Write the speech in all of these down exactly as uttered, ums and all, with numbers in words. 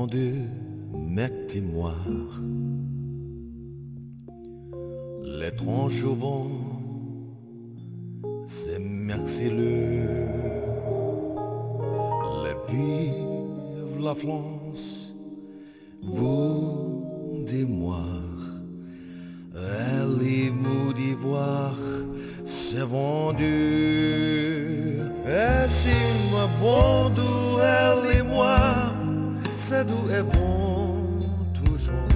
de mémoire. L'étrange vent, c'est mercileux. Les vive la France, vous dis-moi, elle est mou d'ivoire, c'est vendu. Et si moi bon d'où elle et moi, c'est d'où elles vont toujours.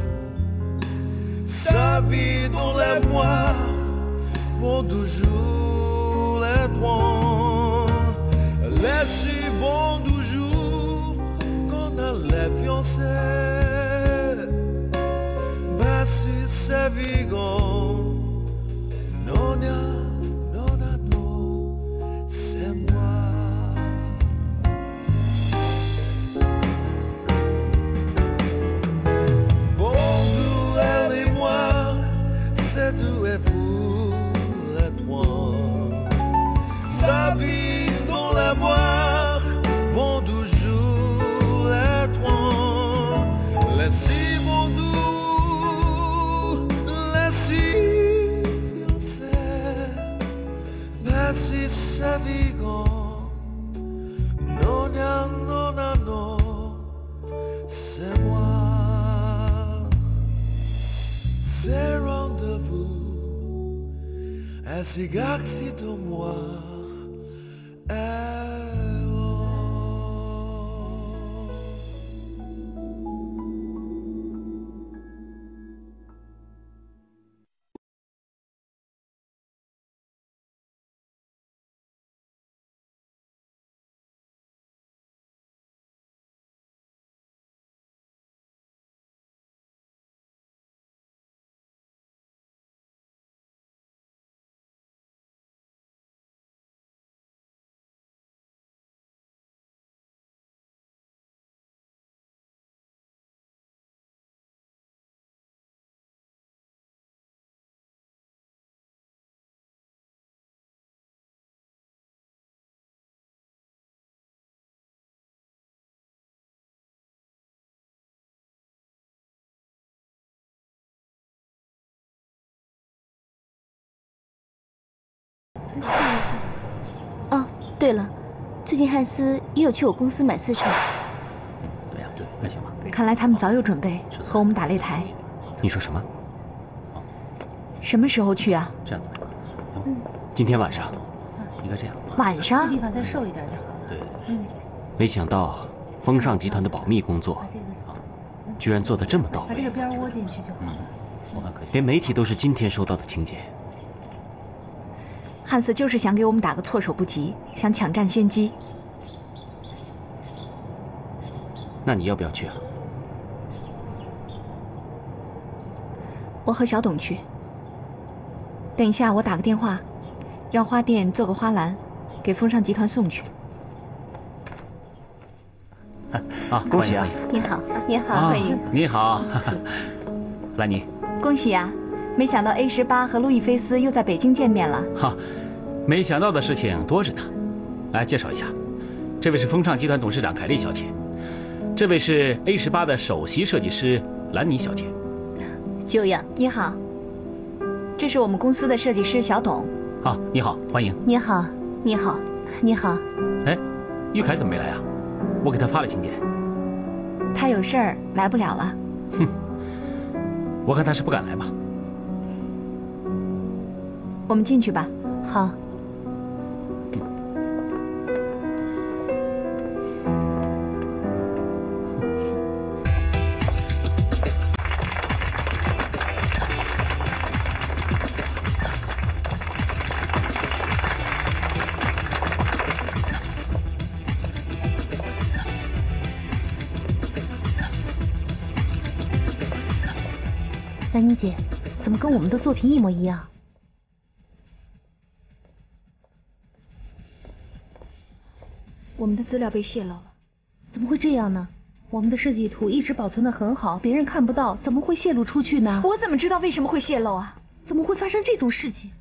Sa vie dans les mois, vont toujours les trois. Les si bons toujours qu'on a les fiancés. Bah si c'est vivant, non, non, non, non, c'est moi. Bonjour, elle et moi, c'est tout et vous, les trois. Sa vie dans la boire, vont toujours les trois. Les six vont doux, les six fiancés. Les six c'est vivant, non, non, non, non, non, c'est moi. C'est rendez-vous, et c'est garci de moi. 哦，对了，最近汉斯也有去我公司买丝绸。 怎么样？这还行吧？ 看来他们早有准备，和我们打擂台。 你说什么？ 什么时候去啊？ 这样怎么样？嗯，今天晚上。应该这样。 晚上？ 地方再瘦一点就好。 对。嗯。没想到风尚集团的保密工作，居然做得这么到位。 把这个边窝进去就好。 嗯，我看可以。连媒体都是今天收到的请柬。 汉斯就是想给我们打个措手不及，想抢占先机。 那你要不要去啊？ 我和小董去。等一下我打个电话，让花店做个花篮，给风尚集团送去。 啊，恭喜啊！ 你好，你好， 欢迎。 你好，兰妮。 恭喜呀！没想到 A 十八和路易菲斯又在北京见面了。 哈，没想到的事情多着呢。来介绍一下，这位是风尚集团董事长凯莉小姐，这位是 A 十八的首席设计师兰妮小姐。 久仰，你好。这是我们公司的设计师小董。 啊，你好，欢迎。 你好，你好，你好。 哎，玉凯怎么没来啊？我给他发了请柬。 他有事儿来不了了。 哼，我看他是不敢来吧。 我们进去吧。 好。兰妮姐，怎么跟我们的作品一模一样？ 我们的资料被泄露了。 怎么会这样呢？我们的设计图一直保存得很好，别人看不到，怎么会泄露出去呢？ 我怎么知道为什么会泄露啊？ 怎么会发生这种事情？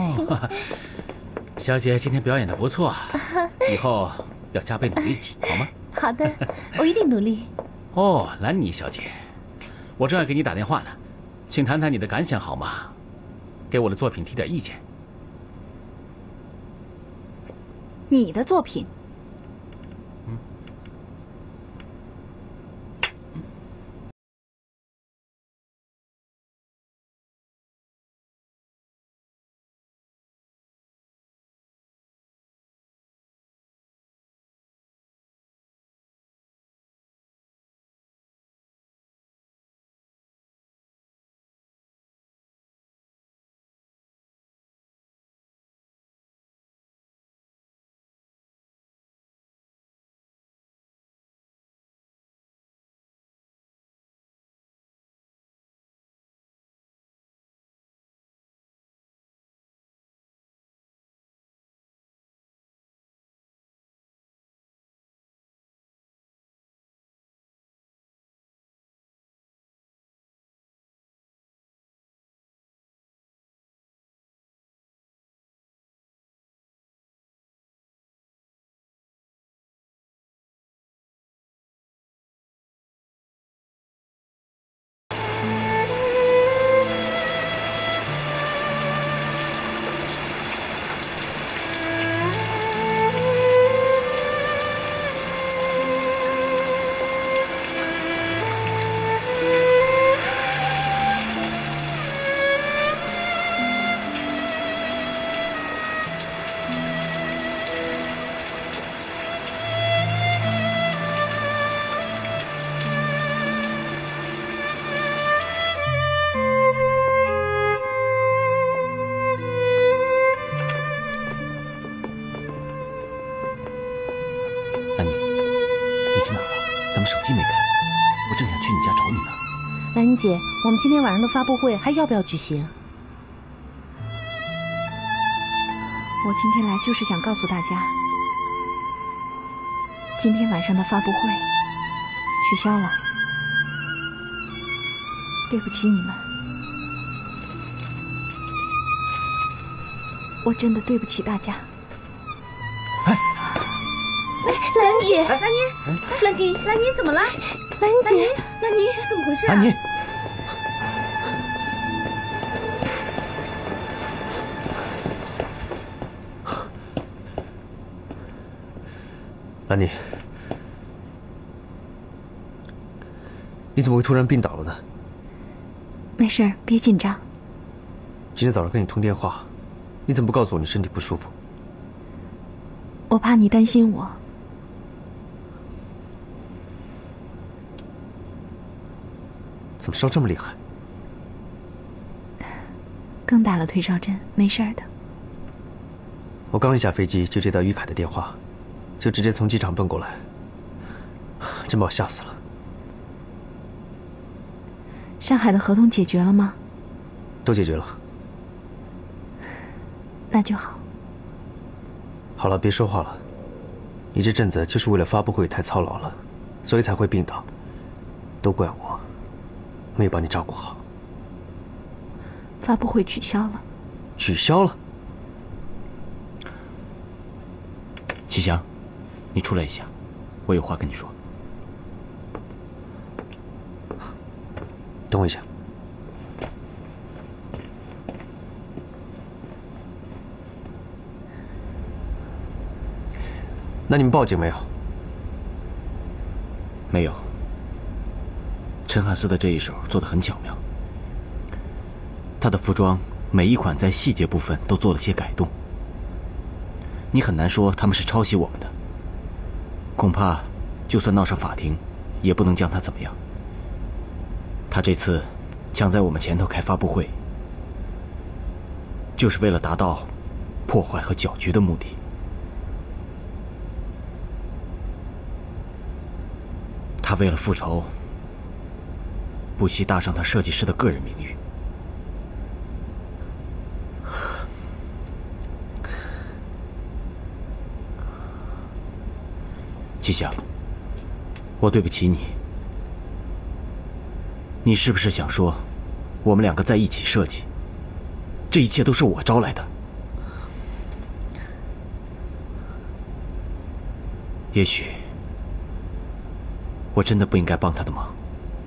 哦，小姐今天表演的不错，以后要加倍努力，好吗？ 好的，我一定努力。 哦，兰妮小姐，我正要给你打电话呢，请谈谈你的感想好吗？给我的作品提点意见。 你的作品？ 嗯。 兰妮姐，我们今天晚上的发布会还要不要举行？ 我今天来就是想告诉大家，今天晚上的发布会取消了，对不起你们，我真的对不起大家。 哎，兰姐，兰妮，兰妮，兰妮怎么了？兰妮姐，兰妮怎么回事啊？ 兰妮。 兰妮，你怎么会突然病倒了呢？ 没事，别紧张。 今天早上跟你通电话，你怎么不告诉我你身体不舒服？ 我怕你担心我。 怎么伤这么厉害？ 刚打了退烧针，没事的。 我刚一下飞机就接到于凯的电话。就直接从机场奔过来，真把我吓死了。 上海的合同解决了吗？ 都解决了。 那就好。 好了，别说话了。你这阵子就是为了发布会太操劳了，所以才会病倒。都怪我，没有把你照顾好。 发布会取消了。 取消了？ 齐祥。你出来一下，我有话跟你说。 等我一下。那你们报警没有？ 没有。陈汉斯的这一手做得很巧妙，他的服装每一款在细节部分都做了些改动，你很难说他们是抄袭我们的。恐怕就算闹上法庭，也不能将他怎么样。他这次抢在我们前头开发布会，就是为了达到破坏和搅局的目的。他为了复仇，不惜搭上他设计师的个人名誉。齐祥，我对不起你。你是不是想说，我们两个在一起设计，这一切都是我招来的？ 也许我真的不应该帮他的忙，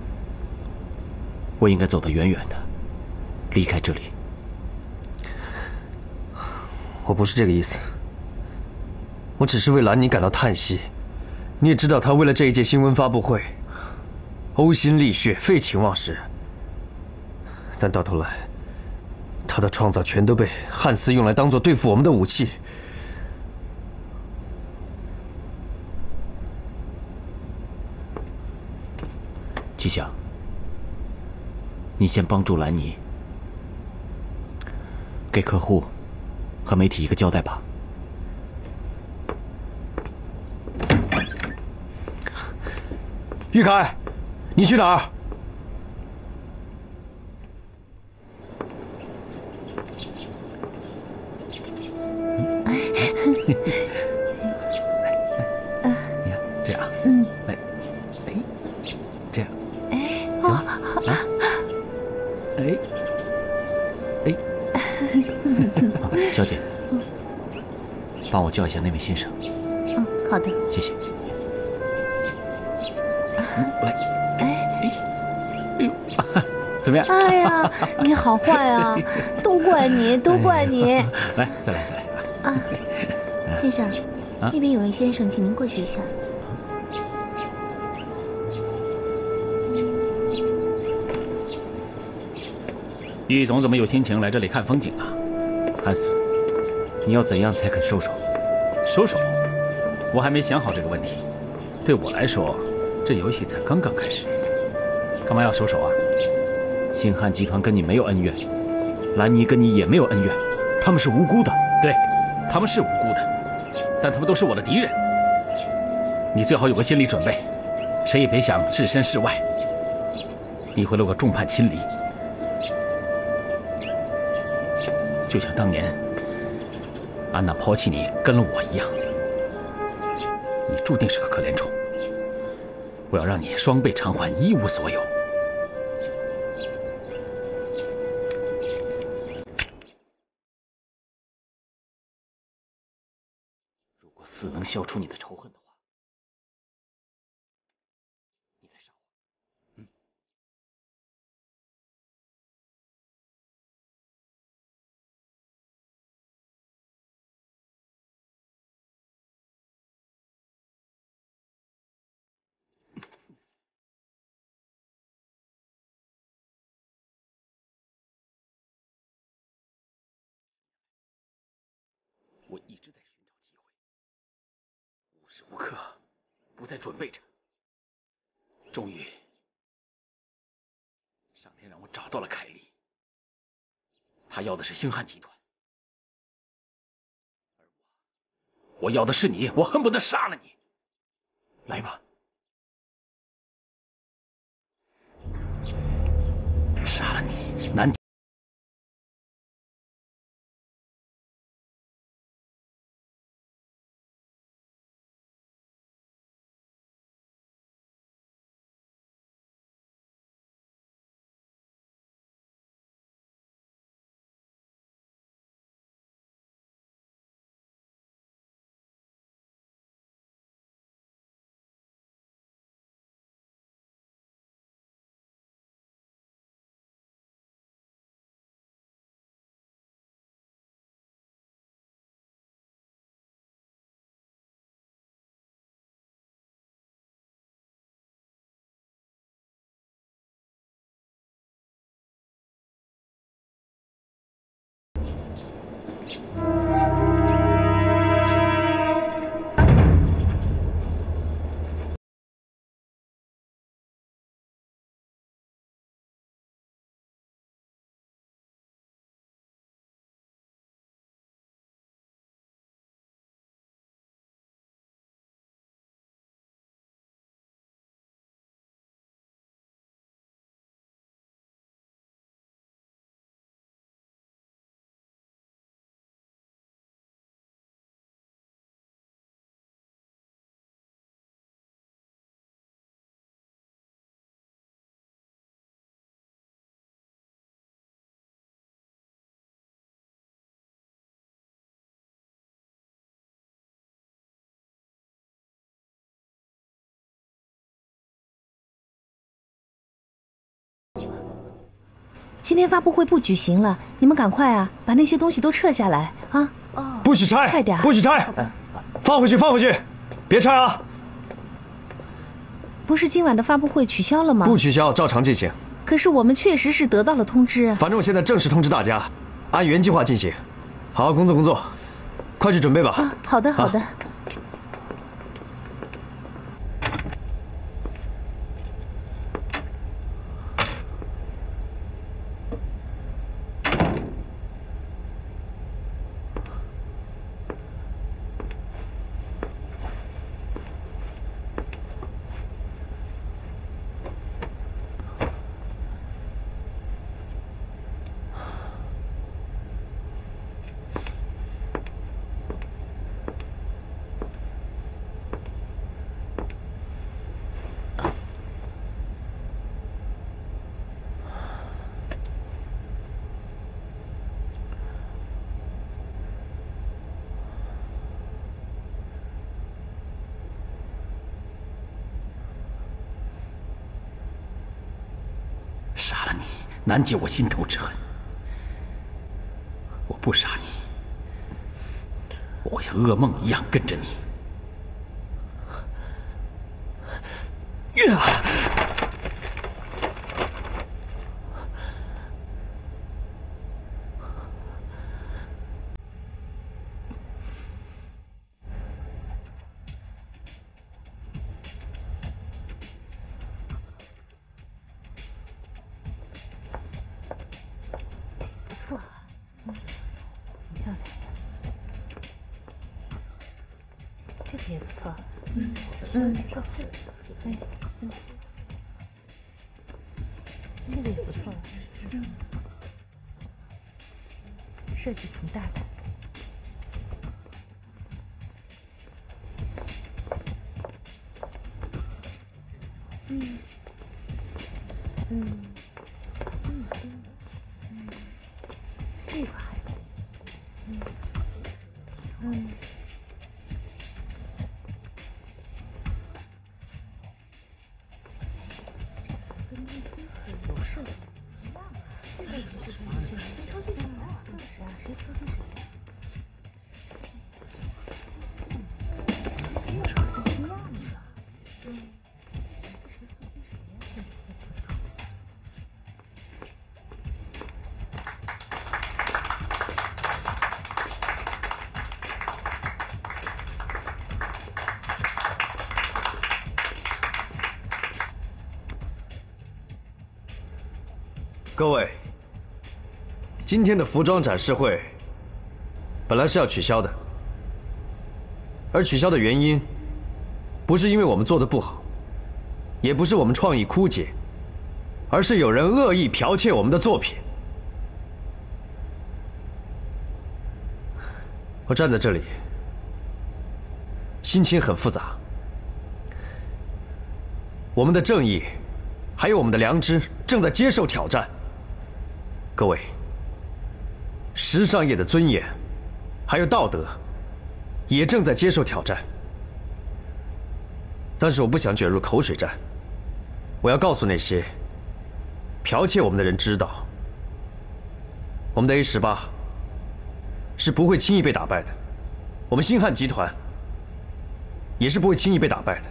我应该走得远远的，离开这里。 我不是这个意思，我只是为兰妮感到叹息。你也知道，他为了这一届新闻发布会，呕心沥血，废寝忘食，但到头来，他的创造全都被汉斯用来当做对付我们的武器。 季翔，你先帮助兰妮，给客户和媒体一个交代吧。 玉凯，你去哪儿？ 你看这样， 嗯， 哎，哎，这样， 哎， 行吗？啊，哎，哎， 小姐，帮我叫一下那位先生。 嗯，好的， 谢谢。 来，哎，哎呦，怎么样？ 哎呀，你好坏啊！都怪你，都怪你。 来，再来，再来。 啊，先生，那边有位先生，请您过去一下。 于总怎么有心情来这里看风景啊？ 汉斯，你要怎样才肯收手？ 收手？我还没想好这个问题。对我来说，这游戏才刚刚开始。干嘛要收手啊？ 星汉集团跟你没有恩怨，兰妮跟你也没有恩怨，他们是无辜的。 对，他们是无辜的，但他们都是我的敌人。你最好有个心理准备，谁也别想置身事外，你会落个众叛亲离。就像当年安娜抛弃你跟了我一样，你注定是个可怜虫。我要让你双倍偿还，一无所有。 如果死能消除你的仇恨的话。 我一直在寻找机会，无时无刻不在准备着。终于，上天让我找到了凯莉，她要的是星汉集团，而我，我要的是你，我恨不得杀了你。来吧，杀了你，南。 今天发布会不举行了，你们赶快啊，把那些东西都撤下来啊！ 哦，不许拆， 快点， 不许拆，放回去，放回去，别拆啊！ 不是今晚的发布会取消了吗？ 不取消，照常进行。 可是我们确实是得到了通知。 反正我现在正式通知大家，按原计划进行，好好工作工作，快去准备吧。 啊，好的好的。啊杀了你，难解我心头之恨。我不杀你，我会像噩梦一样跟着你。呀！ 这个也不错，嗯嗯，这对，嗯，这个也不错，嗯，设计挺大胆的，嗯嗯嗯嗯，这个还可以，嗯嗯。 各位，今天的服装展示会本来是要取消的，而取消的原因不是因为我们做的不好，也不是我们创意枯竭，而是有人恶意剽窃我们的作品。我站在这里，心情很复杂。我们的正义，还有我们的良知正在接受挑战。各位，时尚业的尊严，还有道德，也正在接受挑战。但是我不想卷入口水战，我要告诉那些剽窃我们的人知道，我们的 A 十八是不会轻易被打败的，我们星汉集团也是不会轻易被打败的。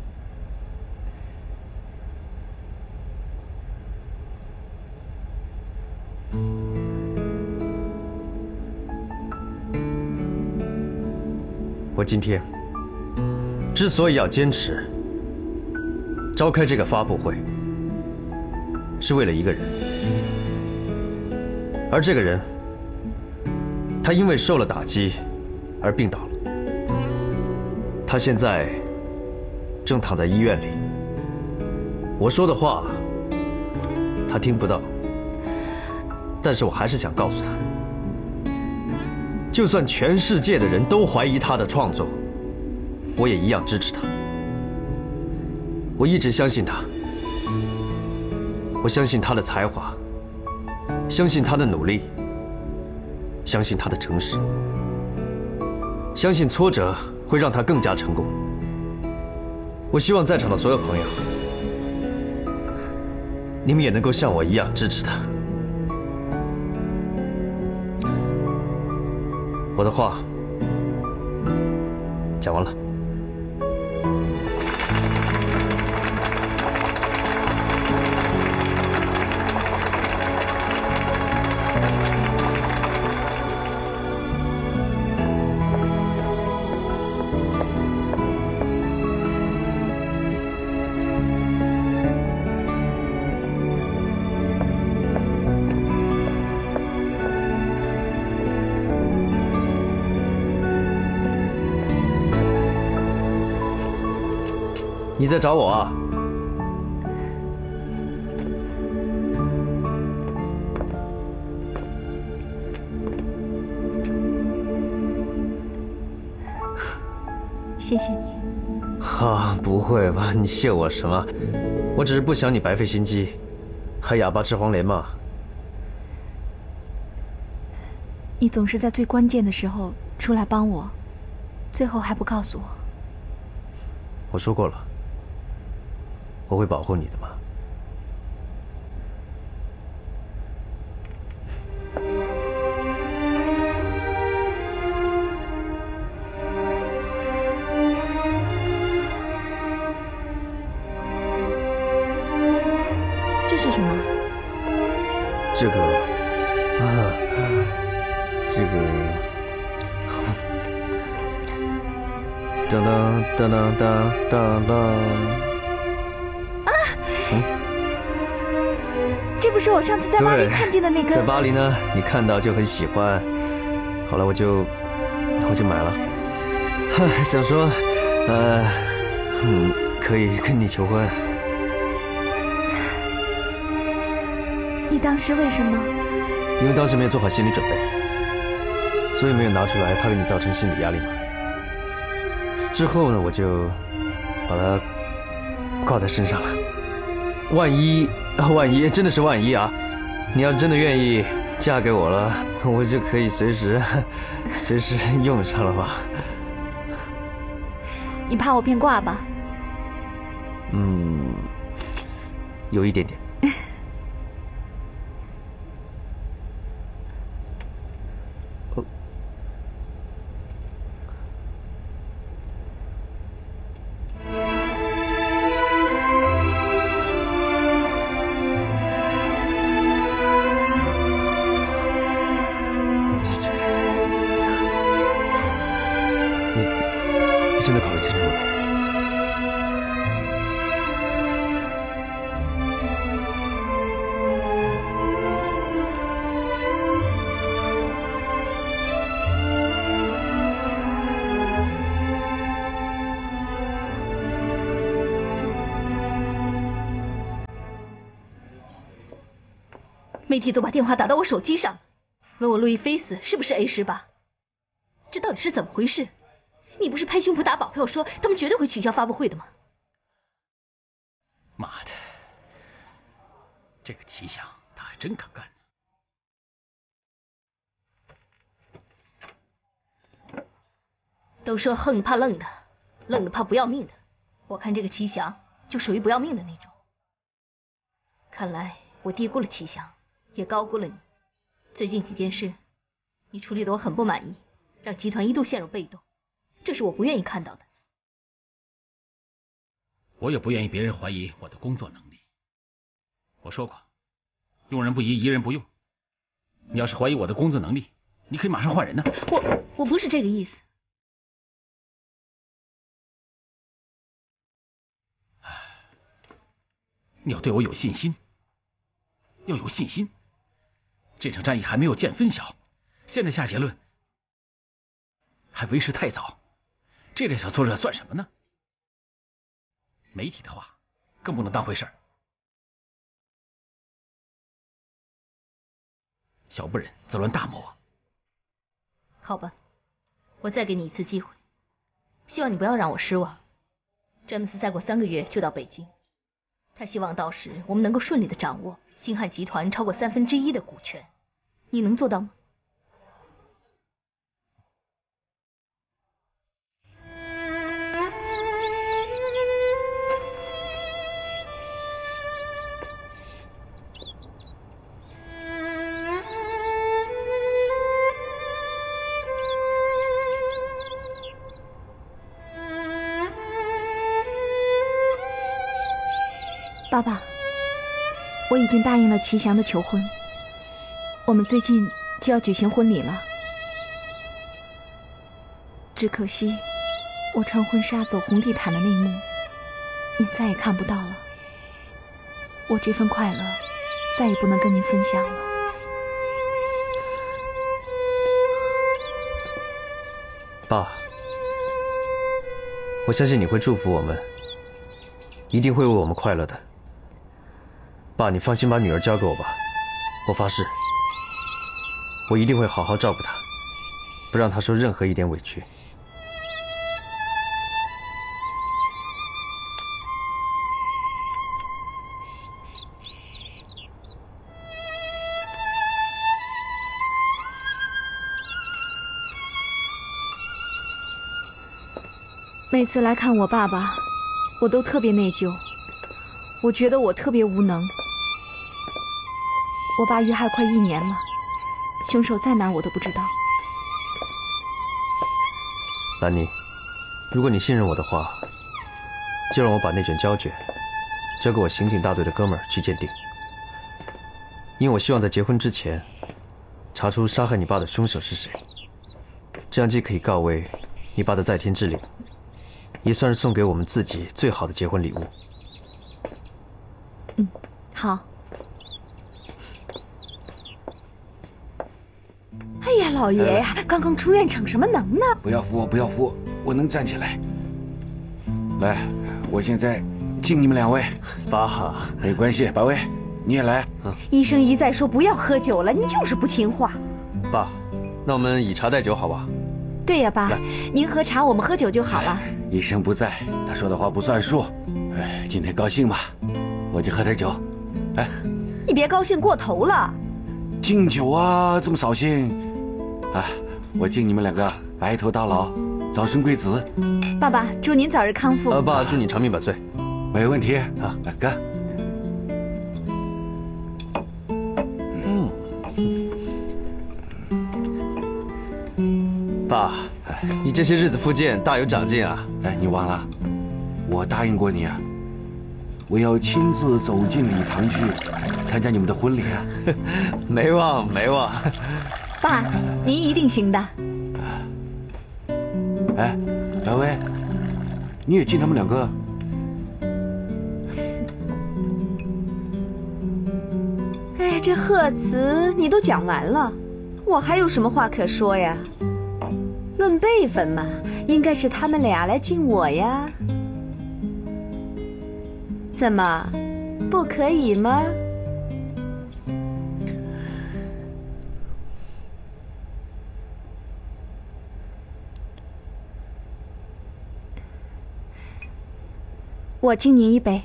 我今天之所以要坚持召开这个发布会，是为了一个人，而这个人，他因为受了打击而病倒了，他现在正躺在医院里，我说的话他听不到，但是我还是想告诉他，就算全世界的人都怀疑他的创作，我也一样支持他。我一直相信他，我相信他的才华，相信他的努力，相信他的诚实，相信挫折会让他更加成功。我希望在场的所有朋友，你们也能够像我一样支持他。 我的话讲完了。你在找我啊？ 谢谢你。 哈，不会吧？你谢我什么？我只是不想你白费心机，还哑巴吃黄连嘛。 你总是在最关键的时候出来帮我，最后还不告诉我。 我说过了，我会保护你的嘛。 这是什么？ 这个，啊，这个，当当当当当当当。 啊！ 嗯， 这不是我上次在巴黎看见的那根？ 在巴黎呢，你看到就很喜欢，后来我就我就买了，想说，呃，嗯，可以跟你求婚。 你当时为什么？ 因为当时没有做好心理准备，所以没有拿出来，怕给你造成心理压力嘛。之后呢，我就把它挂在身上了。万一，万一真的是万一啊！你要真的愿意嫁给我了，我就可以随时随时用上了吧。 你怕我变卦吧？ 嗯，有一点点。真的考虑清楚了。 媒体都把电话打到我手机上，问我路易菲斯是不是 A 十八，这到底是怎么回事？你不是拍胸脯打保票说他们绝对会取消发布会的吗？ 妈的，这个齐翔他还真敢干呢。 都说横怕愣的，愣的怕不要命的，我看这个齐翔就属于不要命的那种。看来我低估了齐翔，也高估了你。最近几件事，你处理的我很不满意，让集团一度陷入被动。这是我不愿意看到的。 我也不愿意别人怀疑我的工作能力。我说过，用人不疑，疑人不用。你要是怀疑我的工作能力，你可以马上换人呢。 我我不是这个意思。 你要对我有信心，要有信心。这场战役还没有见分晓，现在下结论还为时太早。这点小挫折算什么呢？媒体的话更不能当回事儿。小不忍则乱大谋啊！ 好吧，我再给你一次机会，希望你不要让我失望。詹姆斯再过三个月就到北京，他希望到时我们能够顺利的掌握星汉集团超过三分之一的股权，你能做到吗？ 爸爸，我已经答应了齐祥的求婚，我们最近就要举行婚礼了。只可惜，我穿婚纱走红地毯的那一幕，您再也看不到了。我这份快乐，再也不能跟您分享了。 爸，我相信你会祝福我们，一定会为我们快乐的。爸，你放心把女儿交给我吧，我发誓，我一定会好好照顾她，不让她受任何一点委屈。 每次来看我爸爸，我都特别内疚，我觉得我特别无能。我爸遇害快一年了，凶手在哪儿我都不知道。 兰妮，如果你信任我的话，就让我把那卷胶卷交给我刑警大队的哥们儿去鉴定，因为我希望在结婚之前查出杀害你爸的凶手是谁，这样既可以告慰你爸的在天之灵，也算是送给我们自己最好的结婚礼物。 嗯，好。 哎呀，老爷呀，呃、刚刚出院逞什么能呢？ 不要扶我，不要扶我，我能站起来。来，我现在敬你们两位。 爸， 没关系，八位你也来。 嗯、医生一再说不要喝酒了，你就是不听话。 爸，那我们以茶代酒好吧？ 对呀，爸，您喝茶，我们喝酒就好了。 医生不在，他说的话不算数。哎，今天高兴嘛，我就喝点酒。来， 你别高兴过头了。 敬酒啊，这么扫兴。啊，我敬你们两个白头到老，早生贵子。 爸爸，祝您早日康复。 呃，爸，祝你长命百岁。 没问题啊，来干。 嗯。爸，你这些日子复健大有长进啊！ 哎，你忘了，我答应过你啊，我要亲自走进礼堂去参加你们的婚礼啊。 没忘没忘。 爸，您一定行的。 哎，白薇，你也敬他们两个。 哎，这贺词你都讲完了，我还有什么话可说呀？论辈分嘛，应该是他们俩来敬我呀。怎么，不可以吗？ 我敬您一杯。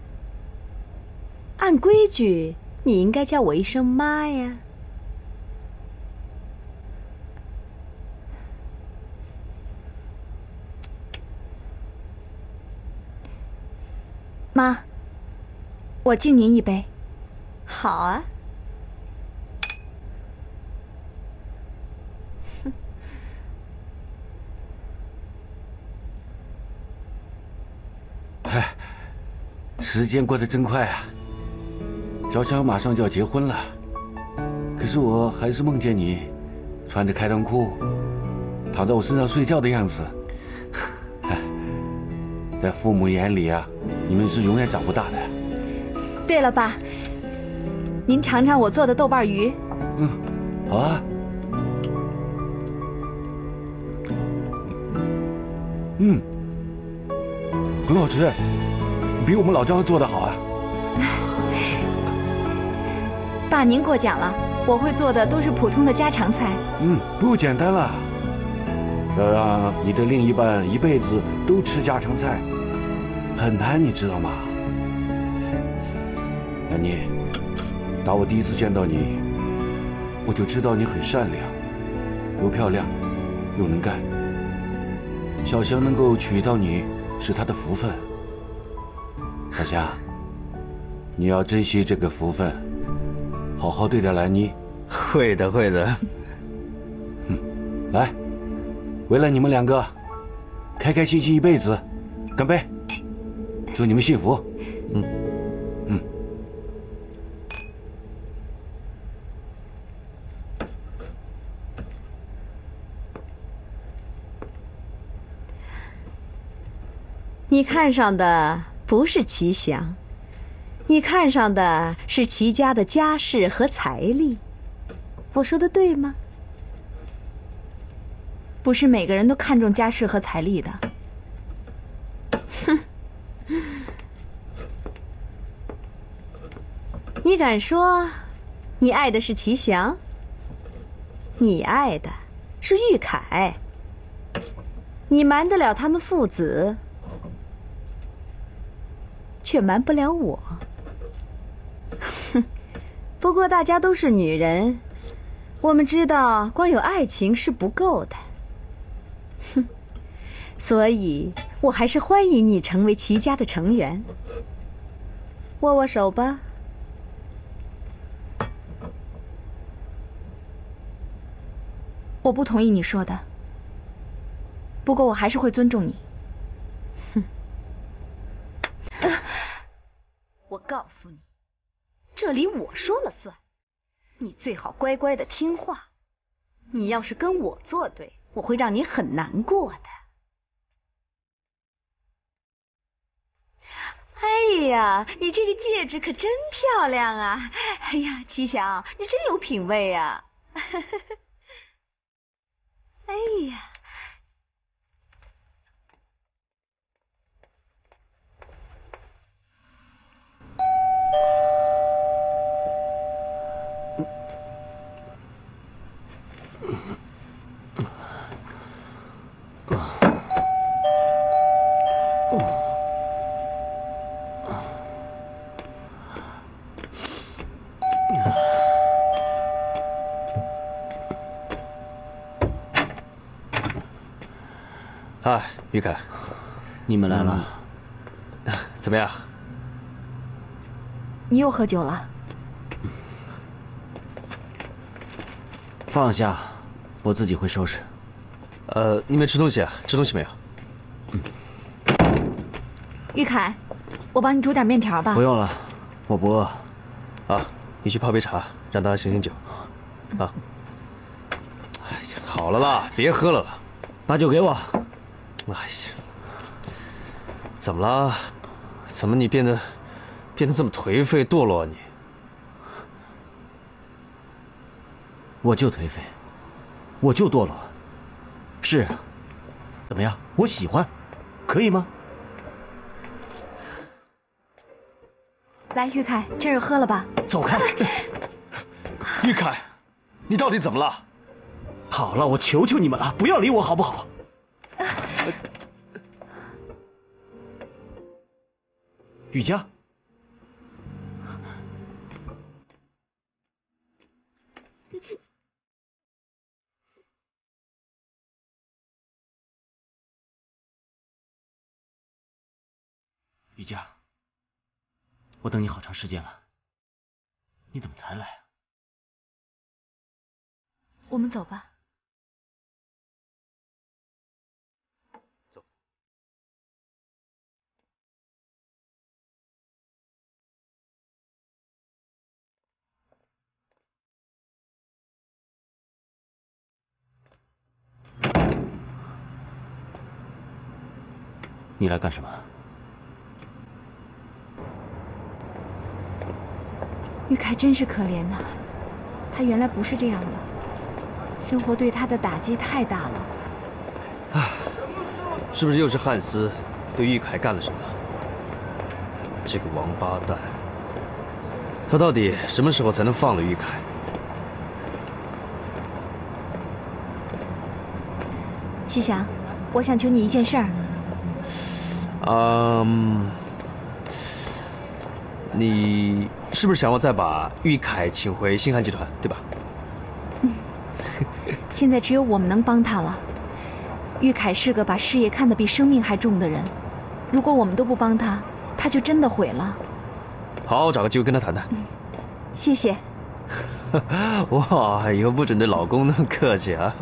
按规矩，你应该叫我一声妈呀。 妈，我敬您一杯。 好啊。 哎，时间过得真快啊！小强马上就要结婚了，可是我还是梦见你穿着开裆裤躺在我身上睡觉的样子。哎，在父母眼里啊，你们是永远长不大的。 对了，爸，您尝尝我做的豆瓣鱼。 嗯，好啊。嗯，很好吃，比我们老张做的好啊。 爸，您过奖了，我会做的都是普通的家常菜。 嗯，不简单了，要让你的另一半一辈子都吃家常菜，很难，你知道吗？安妮，打我第一次见到你，我就知道你很善良，又漂亮，又能干。小翔能够娶到你是他的福分，小翔，你要珍惜这个福分，好好对待兰妮。 会的，会的。 嗯，来，为了你们两个，开开心心一辈子，干杯！祝你们幸福。嗯。 你看上的不是齐祥，你看上的是齐家的家世和财力。我说的对吗？ 不是每个人都看重家世和财力的。 哼，你敢说你爱的是齐祥？你爱的是玉凯，你瞒得了他们父子，却瞒不了我。哼，不过大家都是女人，我们知道光有爱情是不够的。哼，所以我还是欢迎你成为齐家的成员。握握手吧。 我不同意你说的，不过我还是会尊重你。 哼，我告诉你，这里我说了算，你最好乖乖的听话。你要是跟我作对，我会让你很难过的。哎呀，你这个戒指可真漂亮啊！哎呀，齐祥，你真有品味啊！哎呀， 嗨，于凯， 你们来了、 嗯，怎么样？ 你又喝酒了？ 放下，我自己会收拾。 呃，你没吃东西啊？吃东西没有？ 嗯。 玉凯，我帮你煮点面条吧。 不用了，我不饿。 啊，你去泡杯茶，让大家醒醒酒。啊。哎呀，好了啦，别喝了啦。 把酒给我。 哎呀，怎么了？怎么你变得变得这么颓废堕落啊你？ 我就颓废，我就堕落。是啊，怎么样？我喜欢，可以吗？ 来，玉凯，这是喝了吧。 走开！ 玉凯，你到底怎么了？ 好了，我求求你们了，不要理我好不好？雨佳，雨佳，我等你好长时间了，你怎么才来啊？ 我们走吧。 你来干什么？ 玉凯真是可怜呐，他原来不是这样的，生活对他的打击太大了。 唉，是不是又是汉斯对玉凯干了什么？这个王八蛋，他到底什么时候才能放了玉凯？ 齐祥，我想求你一件事儿。 嗯，你是不是想要再把玉凯请回星汉集团，对吧？ 嗯，现在只有我们能帮他了。玉凯是个把事业看得比生命还重的人，如果我们都不帮他，他就真的毁了。 好，我找个机会跟他谈谈。 嗯，谢谢。 哇，以后不准对老公那么客气啊。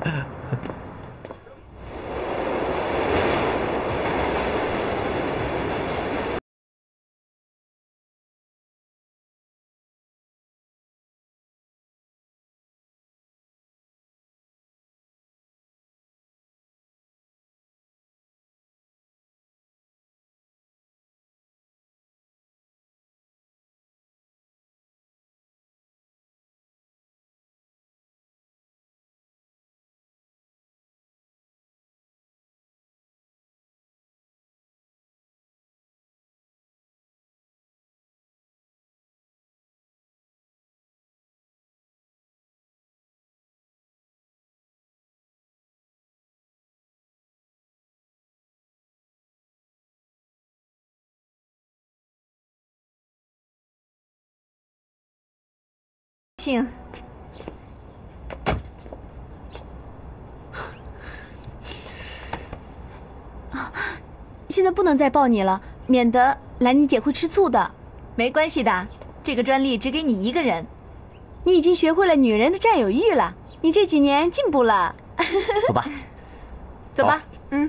请。 现在不能再抱你了，免得兰妮姐会吃醋的。 没关系的，这个专利只给你一个人。 你已经学会了女人的占有欲了，你这几年进步了。 走吧， 走吧， 嗯。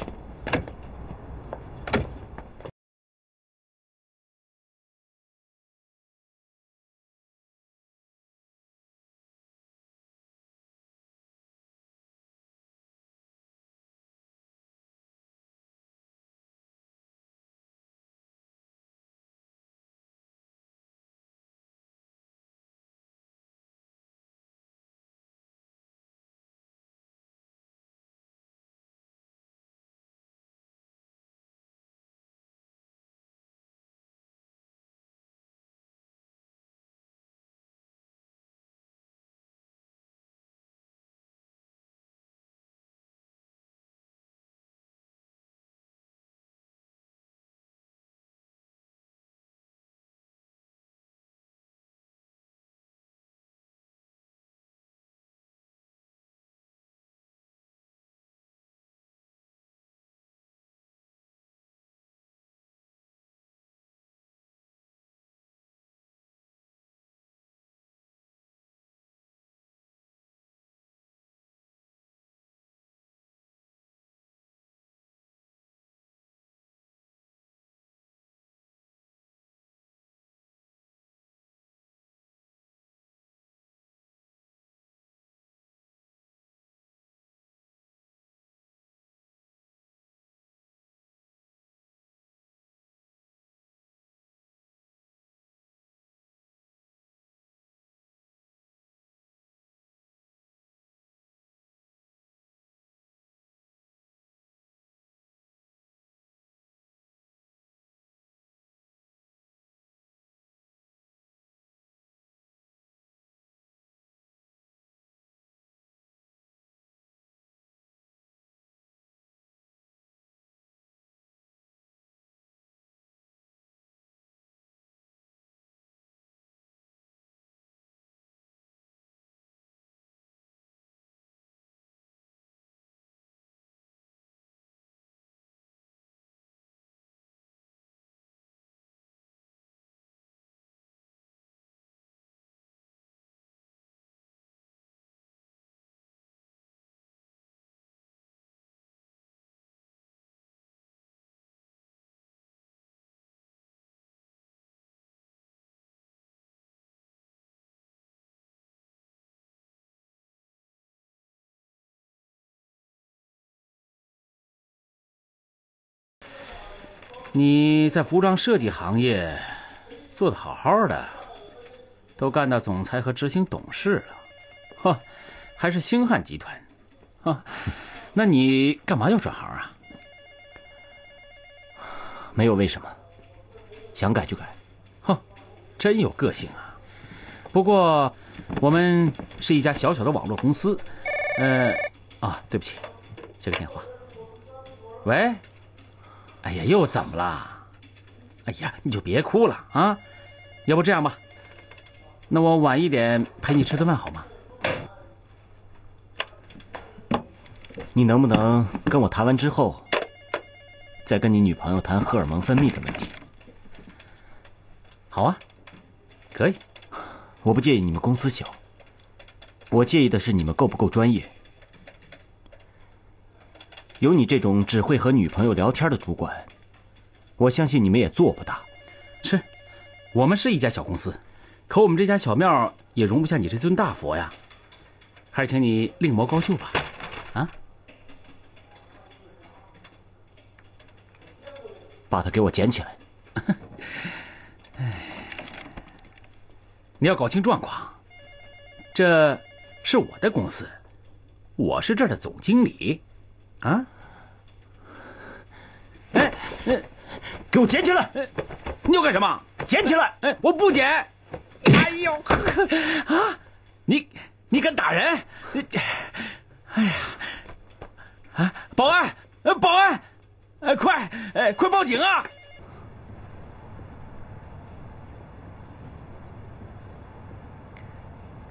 你在服装设计行业做得好好的，都干到总裁和执行董事了，哈，还是星汉集团，哈，那你干嘛要转行啊？ 没有为什么，想改就改。 哼，真有个性啊。不过我们是一家小小的网络公司，呃，啊，对不起，接个电话。喂。哎呀，又怎么了？哎呀，你就别哭了啊！要不这样吧，那我晚一点陪你吃顿饭好吗？ 你能不能跟我谈完之后，再跟你女朋友谈荷尔蒙分泌的问题？ 好啊，可以。 我不介意你们公司小，我介意的是你们够不够专业。有你这种只会和女朋友聊天的主管，我相信你们也做不大。 是，我们是一家小公司，可我们这家小庙也容不下你这尊大佛呀，还是请你另谋高就吧。啊， 把它给我捡起来。 你要搞清状况，这是我的公司，我是这儿的总经理。啊！哎哎， 给我捡起来！ 你要干什么？ 捡起来！ 哎，我不捡！哎呦啊！你你敢打人？哎呀！啊！保安！保安！哎，快！哎，快报警啊！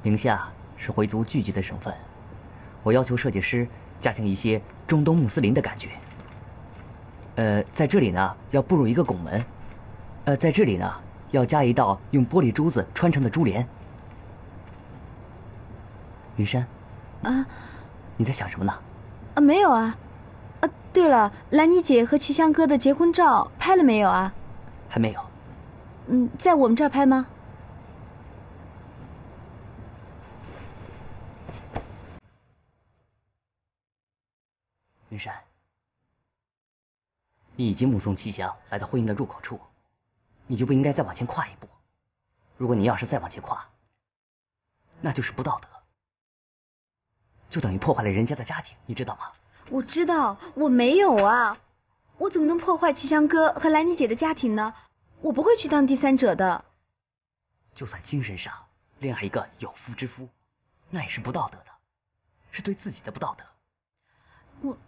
宁夏是回族聚集的省份，我要求设计师加强一些中东穆斯林的感觉。呃，在这里呢要布入一个拱门，呃，在这里呢要加一道用玻璃珠子穿成的珠帘。云山， 啊， 你在想什么呢？ 啊，没有啊。啊，对了，兰妮姐和齐香哥的结婚照拍了没有啊？ 还没有。 嗯，在我们这儿拍吗？ 云山，你已经目送齐祥来到婚姻的入口处，你就不应该再往前跨一步。如果你要是再往前跨，那就是不道德，就等于破坏了人家的家庭，你知道吗？ 我知道，我没有啊，我怎么能破坏齐祥哥和兰妮姐的家庭呢？我不会去当第三者的。 就算精神上恋爱一个有夫之夫，那也是不道德的，是对自己的不道德。 我，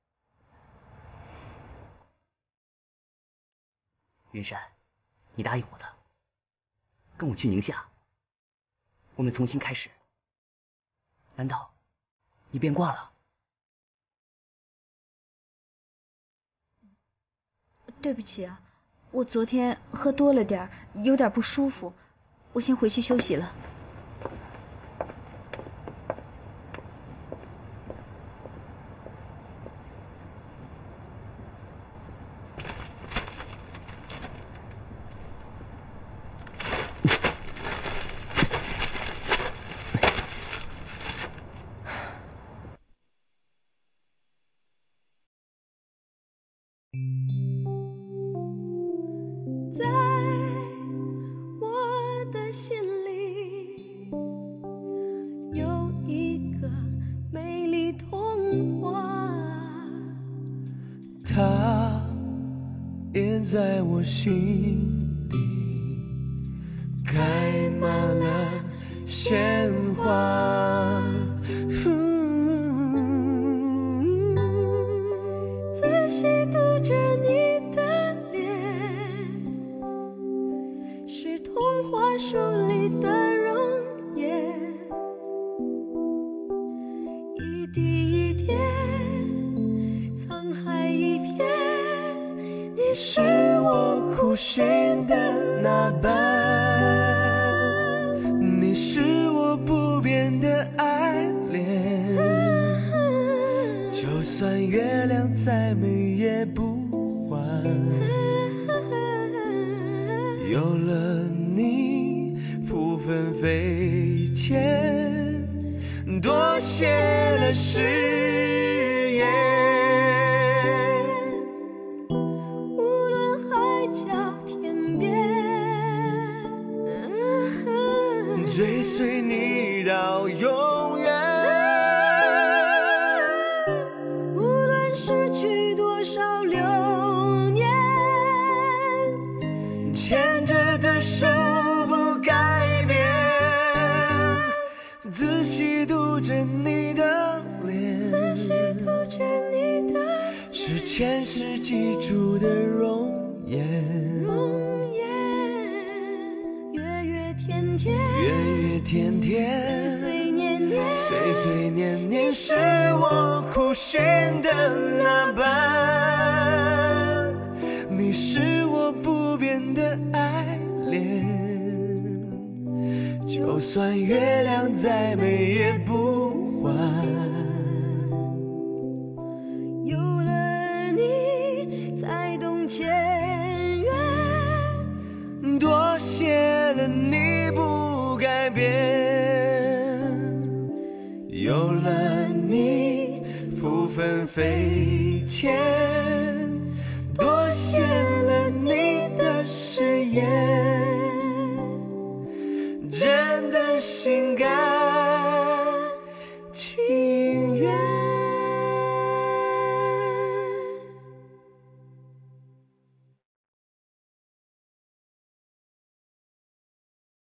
云山，你答应我的，跟我去宁夏，我们重新开始。难道你变卦了？ 对不起啊，我昨天喝多了点，有点不舒服，我先回去休息了。 在我心底开满了鲜花， 仔细读着你的脸，是童话书里的容颜，一滴一点，沧海一片，你是我苦心的那般，你是我不变的爱恋，就算月亮再美也不还，有了你福分飞迁，多谢了誓言。追随你到永远， 无论失去多少流年， 牵着的手不改变，仔细读着你的脸， 仔细读着你的脸， 是前世记住的容颜， 容颜，月月天天， 月月天天， 岁岁年年， 岁岁年年，是我苦心的那般，你是我不变的爱恋，就算月亮再美也不还， 有了你才懂前缘， 多谢了你不改变，有了你福分飞迁，多谢了你的誓言，真的心甘。